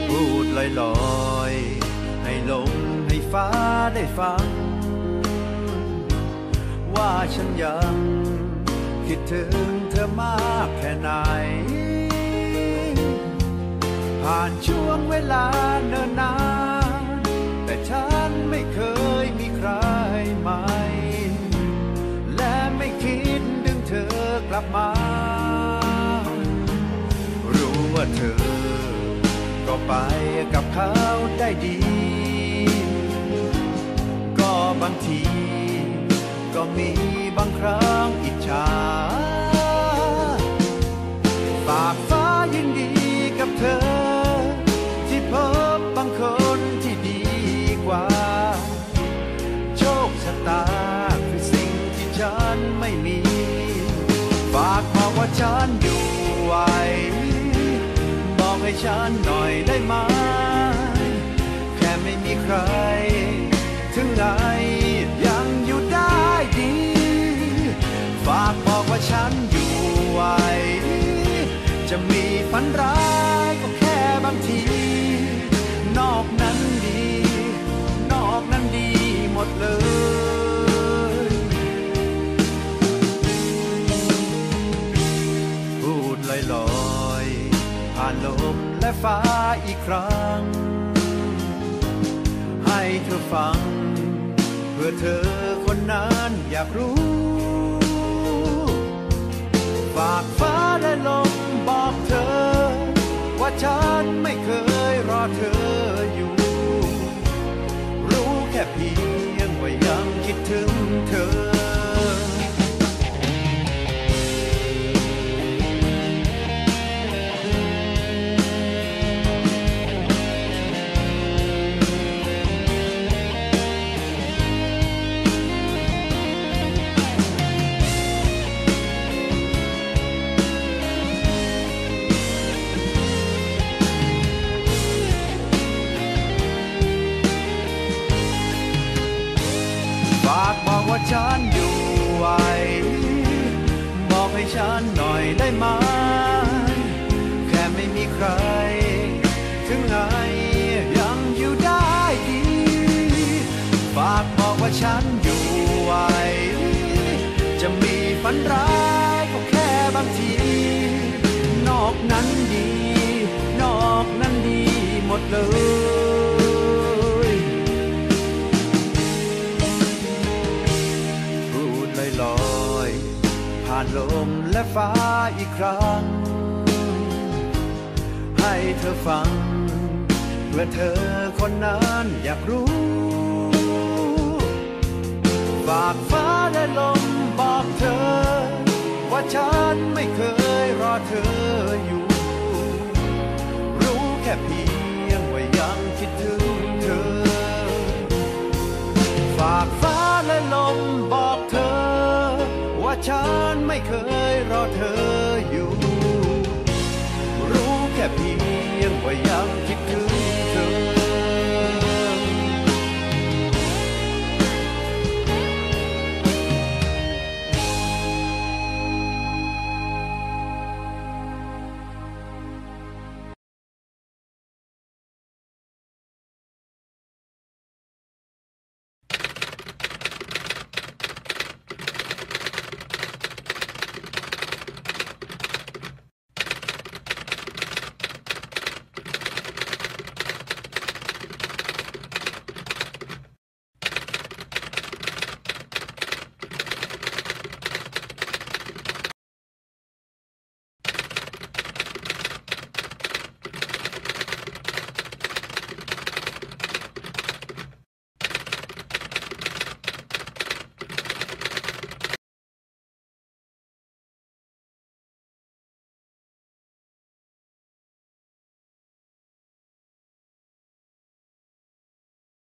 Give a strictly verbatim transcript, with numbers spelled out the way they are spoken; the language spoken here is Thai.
พูดลอยๆให้ลมให้ฟ้าได้ฟังว่าฉันยังคิดถึงเธอมากแค่ไหนผ่านช่วงเวลาเนิ่นนานแต่ฉันไม่เคยมีใครใหม่และไม่คิดดึงเธอกลับมารู้ว่าเธอก็ไปกับเขาได้ดีก็บางทีก็มีบางครั้งอิจฉาฝากฟ้ายินดีกับเธอที่พบบางคนที่ดีกว่าโชคชะตาคือสิ่งที่ฉันไม่มีฝากบอกว่าฉันอยู่ไหวบอกให้ฉันหน่อยได้ไหมแค่ไม่มีใครถึงไงยังอยู่ได้ดีฝากบอกว่าฉันอยู่ไหวจะมีฝันร้ายก็แค่บางทีนอกนั้นดีนอกนั้นดีหมดเลยพูดลอยๆผ่านลมและฟ้าอีกครั้งให้เธอฟังเพื่อเธอคนนั้นอยากรู้ฝากฟ้าและลมบอกเธอว่าฉันไม่เคยรอเธออยู่รู้แค่เพียงว่ายังคิดถึงเธอฝากบอกว่าฉันอยู่ไหวบอกให้ฉันหน่อยได้ไหมแค่ไม่มีใครถึงไงยังอยู่ได้ดีฝากบอกว่าฉันอยู่ไหวจะมีฝันร้ายก็แค่บางทีนอกนั้นดีนอกนั้นดีหมดเลยลอยผ่านลมและฟ้าอีกครั้งให้เธอฟังเพื่อเธอคนนั้นอยากรู้ฝากฟ้าและลมบอกเธอว่าฉันไม่เคยรอเธออยู่รู้แค่เพียงว่ายังคิดถึงเธอฝากฟ้าและลมบอกเธอว่าฉันไม่เคยรอเธออยู่รู้แค่เพียงว่ายัง